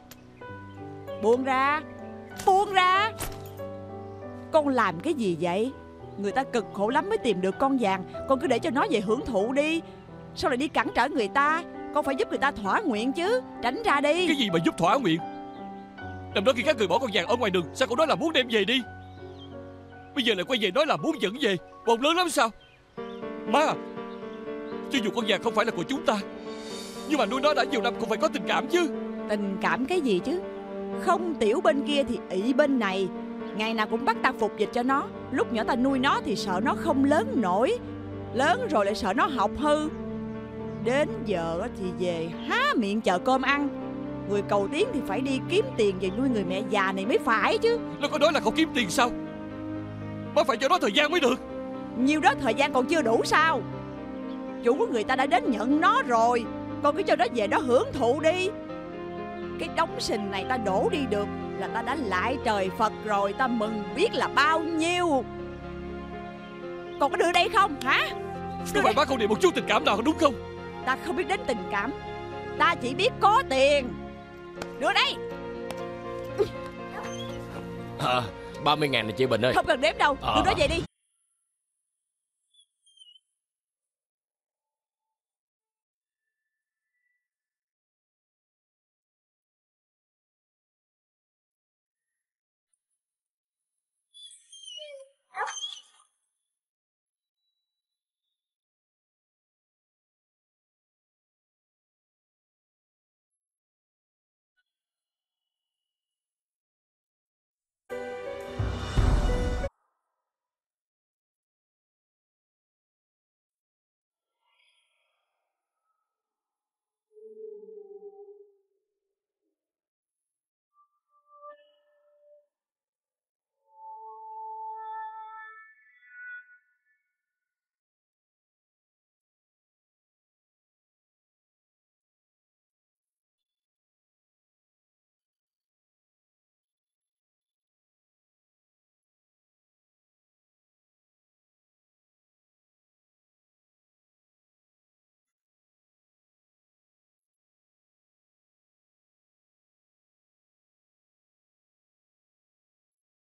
Buông ra, buông ra. Con làm cái gì vậy? Người ta cực khổ lắm mới tìm được con vàng, con cứ để cho nó về hưởng thụ đi. Sao lại đi cản trở người ta? Con phải giúp người ta thỏa nguyện chứ. Tránh ra đi. Cái gì mà giúp thỏa nguyện? Năm đó khi các người bỏ con vàng ở ngoài đường, sao con nói là muốn đem về đi? Bây giờ lại quay về nói là muốn dẫn về. Bồn lớn lắm sao? Má, cho dù con vàng không phải là của chúng ta, nhưng mà nuôi nó đã nhiều năm cũng phải có tình cảm chứ. Tình cảm cái gì chứ? Không tiểu bên kia thì ỷ bên này. Ngày nào cũng bắt ta phục dịch cho nó. Lúc nhỏ ta nuôi nó thì sợ nó không lớn nổi, lớn rồi lại sợ nó học hư. Đến giờ thì về há miệng chờ cơm ăn. Người cầu tiến thì phải đi kiếm tiền về nuôi người mẹ già này mới phải chứ. Nó có nói là không kiếm tiền sao? Má phải cho nó thời gian mới được. Nhiều đó thời gian còn chưa đủ sao? Chủ của người ta đã đến nhận nó rồi, con cứ cho nó về đó hưởng thụ đi. Cái đống sình này ta đổ đi được là ta đã lại trời Phật rồi. Ta mừng biết là bao nhiêu. Còn có đưa đây không hả? Không phải má không để một chút tình cảm nào đúng không? Ta không biết đến tình cảm, ta chỉ biết có tiền. Đưa đây. À, ba mươi ngàn này chị Bình ơi. Không cần đếm đâu, à. đưa nó về đi.